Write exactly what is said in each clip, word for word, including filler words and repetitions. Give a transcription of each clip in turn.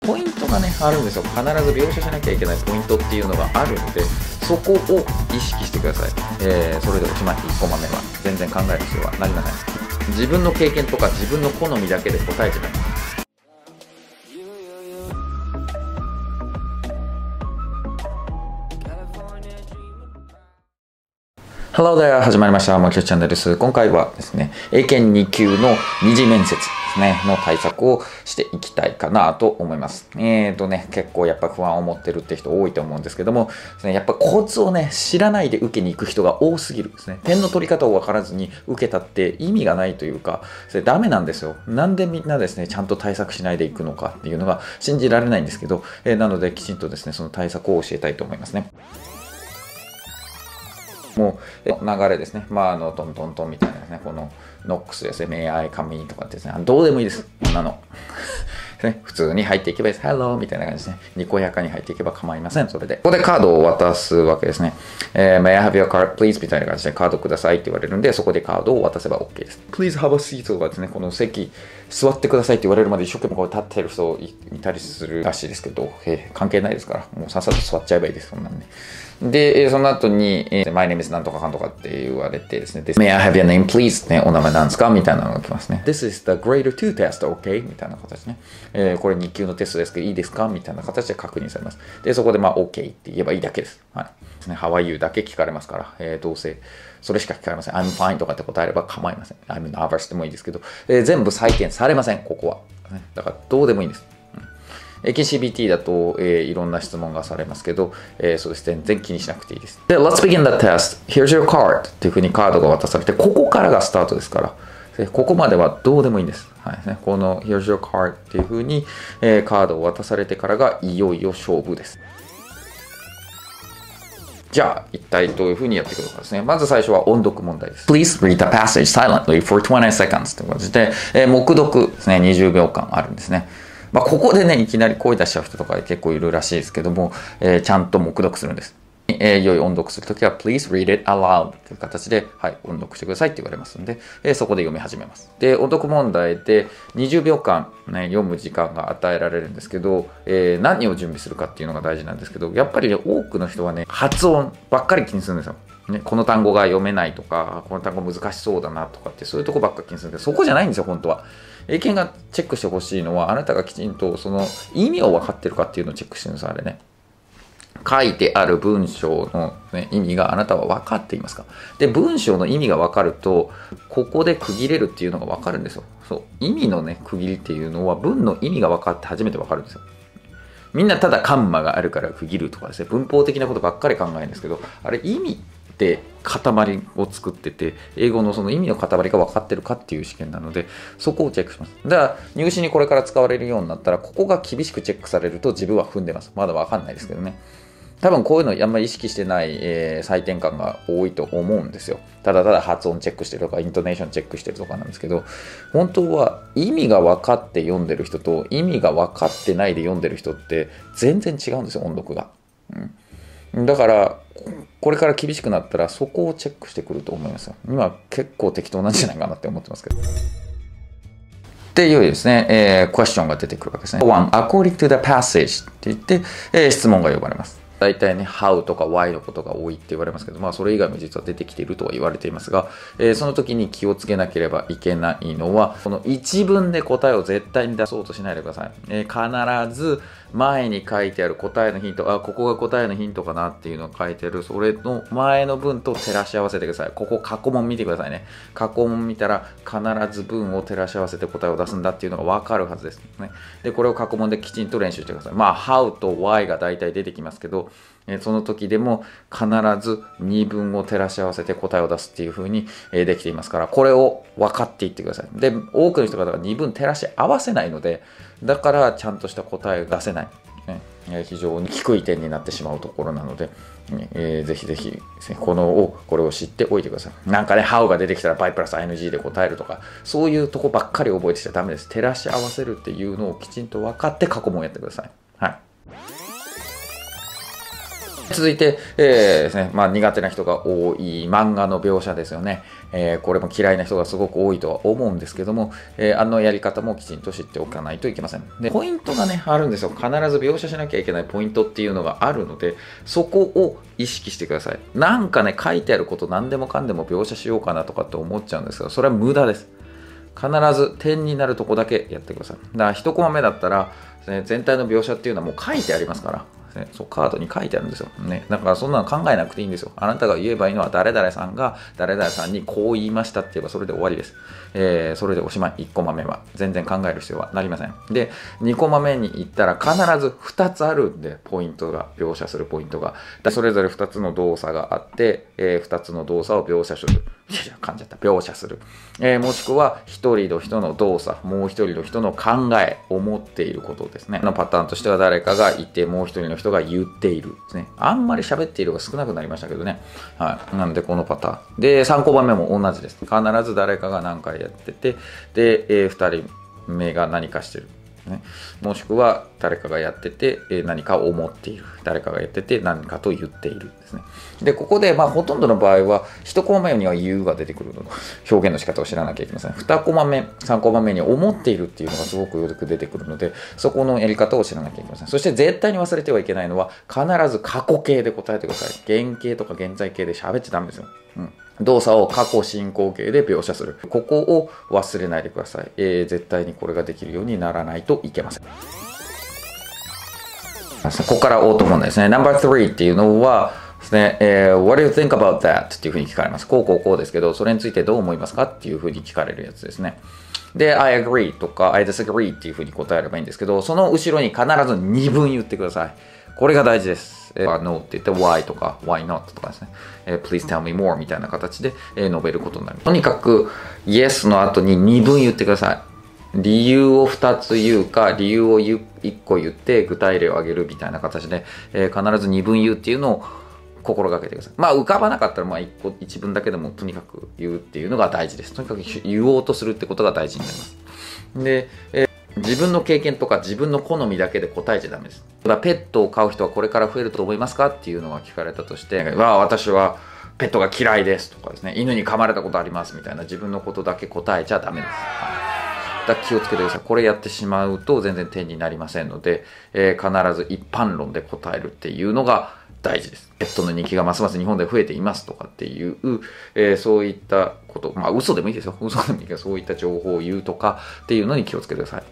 ポイントがねあるんですよ。必ず描写しなきゃいけないポイントっていうのがあるので、そこを意識してください。えー、それでおしまい。いっコマ目は全然考える必要はなりません。自分の経験とか自分の好みだけで答えてない。Hello there! 始まりました。もうきょチャンネルです。今回はですね、英検に級の二次面接ですね、の対策をしていきたいかなと思います。えーとね、結構やっぱ不安を持ってるって人多いと思うんですけども、ですね、やっぱコツをね、知らないで受けに行く人が多すぎるですね。点の取り方を分からずに受けたって意味がないというか、それダメなんですよ。なんでみんなですね、ちゃんと対策しないでいくのかっていうのが信じられないんですけど、えー、なのできちんとですね、その対策を教えたいと思いますね。もう流れですね。まあ、あの、トントントンみたいなですね、このノックスですね、May I come inとかってですね、どうでもいいです。こんなの。ね、普通に入っていけばいいです。Hello みたいな感じですね。にこやかに入っていけば構いません。それで。ここでカードを渡すわけですね。えー、May I have your card, please? みたいな感じでカードくださいって言われるんで、そこでカードを渡せば OK です。Please have a seat とかですね、この席、座ってくださいって言われるまで一生懸命こう立ってる人いたりするらしいですけど、えー、関係ないですから、もうさっさと座っちゃえばいいです。そんなんね。で、その後に、えー、My name is なんとかかんとかって言われてですね、May I have your name please? ね、お名前なんですかみたいなのが来ますね。This is the grade ツー test, OK? みたいな形ね。えー、これに級のテストですけど、いいですかみたいな形で確認されます。で、そこでまあ OK って言えばいいだけです。はい。ですね、How are you? だけ聞かれますから、えー、どうせそれしか聞かれません。I'm fine とかって答えれば構いません。I'm nervous でもいいですけど、えー、全部採点されません、ここは。だからどうでもいいんです。エーケーシービーティー だと、えー、いろんな質問がされますけど、えー、そうです。全然気にしなくていいです。で、Let's begin the test. Here's your card. っていうふうにカードが渡されて、ここからがスタートですから、ここまではどうでもいいんです。はいね、この Here's your card っていうふうに、えー、カードを渡されてからがいよいよ勝負です。じゃあ、一体どういうふうにやっていくのかですね。まず最初は音読問題です。Please read the passage silently for twenty seconds という形で、えー、黙読ですね、にじゅうびょうかんあるんですね。まあ、ここでね、いきなり声出しちゃう人とか結構いるらしいですけども、えー、ちゃんと黙読するんです。えー、良い音読するときは、Please read it aloud という形で、はい、音読してくださいって言われますので、えー、そこで読み始めます。で、音読問題でにじゅうびょうかん、ね、読む時間が与えられるんですけど、えー、何を準備するかっていうのが大事なんですけど、やっぱり、ね、多くの人はね、発音ばっかり気にするんですよ。ね、この単語が読めないとか、この単語難しそうだなとかって、そういうとこばっか気にするんですけど、そこじゃないんですよ、本当は。英検がチェックしてほしいのは、あなたがきちんとその意味を分かってるかっていうのをチェックしてるんですよ、あれね。書いてある文章の、ね、意味があなたは分かっていますか？で、文章の意味が分かると、ここで区切れるっていうのが分かるんですよ。そう。意味のね、区切りっていうのは、文の意味が分かって初めて分かるんですよ。みんなただカンマがあるから区切るとかですね、文法的なことばっかり考えるんですけど、あれ意味って塊を作ってて、英語のその意味の塊が分かってるかっていう試験なので、そこをチェックします。だから入試にこれから使われるようになったら、ここが厳しくチェックされると自分は踏んでます。まだ分かんないですけどね。多分こういうのあんまり意識してない、えー、採点感が多いと思うんですよ。ただただ発音チェックしてるとか、イントネーションチェックしてるとかなんですけど、本当は意味が分かって読んでる人と意味が分かってないで読んでる人って全然違うんですよ、音読が。うん、だから、これから厳しくなったらそこをチェックしてくると思いますよ。今結構適当なんじゃないかなって思ってますけど。っていうですね、えー、クエスチョンが出てくるわけですね。one, according to the passage って言って、えー、質問が呼ばれます。大体ね、how とか why のことが多いって言われますけど、まあそれ以外も実は出てきているとは言われていますが、えー、その時に気をつけなければいけないのは、この一文で答えを絶対に出そうとしないでください。えー、必ず前に書いてある答えのヒント、あ、ここが答えのヒントかなっていうのが書いてある、それの前の文と照らし合わせてください。ここ過去問見てくださいね。過去問見たら必ず文を照らし合わせて答えを出すんだっていうのが分かるはずですね。で、これを過去問できちんと練習してください。まあ、how と why が大体出てきますけど、その時でも必ずに文を照らし合わせて答えを出すっていう風にできていますから、これを分かっていってください。で、多くの人がに文照らし合わせないので、だからちゃんとした答えを出せない。ね、非常に低い点になってしまうところなので、えー、ぜひぜひ、このをこれを知っておいてください。なんかね、how が出てきたら by プラス ing で答えるとか、そういうとこばっかり覚えてちゃダメです。照らし合わせるっていうのをきちんと分かって過去問やってください。はい。 続いて、えー、ですね、まあ苦手な人が多い漫画の描写ですよね。えー、これも嫌いな人がすごく多いとは思うんですけども、えー、あのやり方もきちんと知っておかないといけません。で、ポイントがね、あるんですよ。必ず描写しなきゃいけないポイントっていうのがあるので、そこを意識してください。なんかね、書いてあること何でもかんでも描写しようかなとかって思っちゃうんですけど、それは無駄です。必ず点になるとこだけやってください。だからいちコマ目だったら、ね、全体の描写っていうのはもう書いてありますから。ね、そうカードに書いてあるんですよ、ね。だからそんなの考えなくていいんですよ。あなたが言えばいいのは誰々さんが誰々さんにこう言いましたって言えばそれで終わりです。えー、それでおしまい。いちコマ目は。全然考える必要はなりません。で、にコマ目に行ったら必ずふたつあるんで、ポイントが、描写するポイントが。それぞれふたつの動作があって、えー、ふたつの動作を描写する。いやいや、噛んじゃった。描写する。えー、もしくは、ひとりの人の動作、もうひとりの人の考え、思っていることですね。のパターンとしては誰かがいて、もうひとりの人が言っているですね。あんまり喋っているが少なくなりましたけどね。はい。なので、このパターン。で、さんコマ目も同じです。必ず誰かが何回やってて、で、えー、ふたりめが何かしてる。ね、もしくは誰かがやってて、えー、何かを思っている。誰かがやってて何かと言っているですね。で、ここで、まあ、ほとんどの場合は、いちコマ目には言うが出てくるので、表現の仕方を知らなきゃいけません。にコマ目、さんコマ目に思っているっていうのがすごくよく出てくるので、そこのやり方を知らなきゃいけません。そして絶対に忘れてはいけないのは、必ず過去形で答えてください。現形とか現在形で喋っちゃダメですよ。うん。動作を過去進行形で描写する。ここを忘れないでください。えー、絶対にこれができるようにならないといけません。ここから応答問題ですね。ナンバースリーっていうのはですね、えー、What do you think about that? っていうふうに聞かれます。こうこうこうですけど、それについてどう思いますかっていうふうに聞かれるやつですね。で、I agree とか I disagree っていうふうに答えればいいんですけど、その後ろに必ずにぶん言ってください。これが大事です。えー、No って言って Why とか Why not とかですね。えー、Please tell me more みたいな形で、えー、述べることになる。とにかく Yes の後ににぶん言ってください。理由をふたつ言うか、理由をいっこ言って具体例を挙げるみたいな形で、えー、必ずにぶん言うっていうのを心がけてください。まあ浮かばなかったらまあいっこいちぶんだけでもとにかく言うっていうのが大事です。とにかく言おうとするってことが大事になります。で、えー自分の経験とか自分の好みだけで答えちゃダメです。ペットを飼う人はこれから増えると思いますかっていうのが聞かれたとして、わあ、私はペットが嫌いですとかですね、犬に噛まれたことありますみたいな自分のことだけ答えちゃダメです。だから気をつけてください。これやってしまうと全然点になりませんので、えー、必ず一般論で答えるっていうのが大事です。ペットの人気がますます日本で増えていますとかっていう、えー、そういったこと、まあ嘘でもいいですよ。嘘でもいいけど、そういった情報を言うとかっていうのに気をつけてください。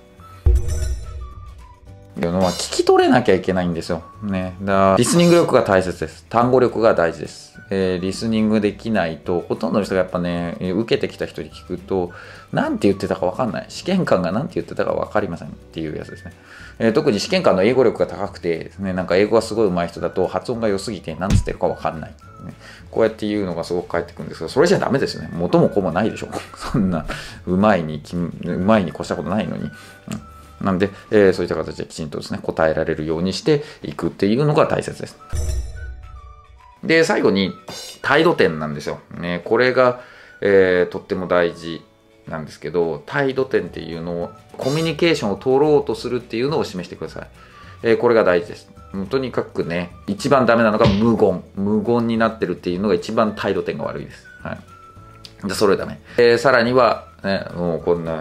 いうのは聞き取れなきゃいけないんですよ。ね。だからリスニング力が大切です。単語力が大事です。えー、リスニングできないと、ほとんどの人がやっぱね、受けてきた人に聞くと、なんて言ってたかわかんない。試験官がなんて言ってたかわかりませんっていうやつですね。えー、特に試験官の英語力が高くてですね、なんか英語がすごい上手い人だと発音が良すぎて何つってるかわかんない、ね。こうやって言うのがすごく返ってくるんですけど、それじゃダメですよね。元も子もないでしょ。そんな、上手いに、上手いに越したことないのに。うんなんで、えー、そういった形できちんとですね、答えられるようにしていくっていうのが大切です。で、最後に、態度点なんですよ。ね、これが、えー、とっても大事なんですけど、態度点っていうのを、コミュニケーションを取ろうとするっていうのを示してください。えー、これが大事です。とにかくね、一番ダメなのが無言。無言になってるっていうのが一番態度点が悪いです。はい。で、それダメ。えー、さらには、ね、もうこんな、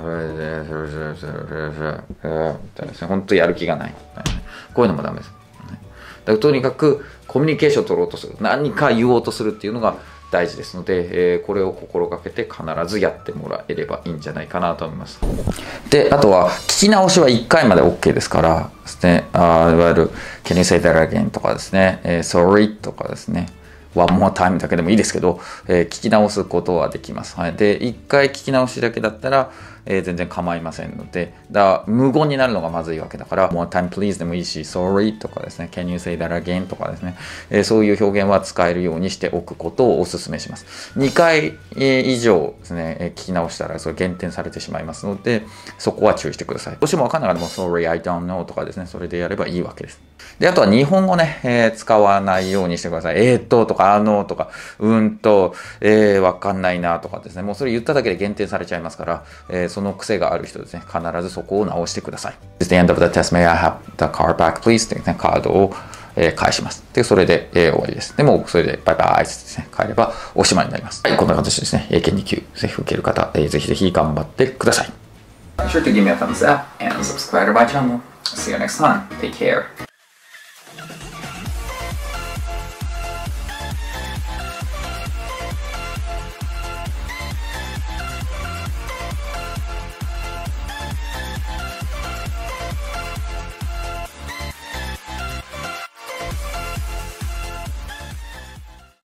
本当やる気がない。こういうのもダメです。だからとにかくコミュニケーションを取ろうとする。何か言おうとするっていうのが大事ですので、えー、これを心がけて必ずやってもらえればいいんじゃないかなと思います。で、あとは聞き直しはいっかいまで OK ですからですね、あいわゆる Can you say that again とかですね、えー、Sorry とかですね、One more time だけでもいいですけど、えー、聞き直すことはできます。はい、で、一回聞き直しだけだったら、えー、全然構いませんので、だ無言になるのがまずいわけだから、More time please でもいいし、Sorry とかですね、Can you say that again とかですね、えー、そういう表現は使えるようにしておくことをお勧めします。にかい以上ですね、えー、聞き直したらそれ減点されてしまいますので、そこは注意してください。どうしてもわかんなかったらもう Sorry, I don't know とかですね、それでやればいいわけです。で、あとは日本語ね、えー、使わないようにしてください。えーっととか、あのとか、うんと、えー、わかんないなとかですね。もうそれ言っただけで減点されちゃいますから、えー、その癖がある人ですね、必ずそこを直してください。At the end of the test, may I have the card back, please? ってね、カードを、 えー、返します。で、それで、えー、終わりです。でもうそれでバイバイってですね、帰ればおしまいになります。はい、こんな形ですね。英検に級、ぜひ受ける方、えー、ぜひぜひ頑張ってください。Be sure to give me a thumbs up and subscribe to my channel. See you next time. Take care.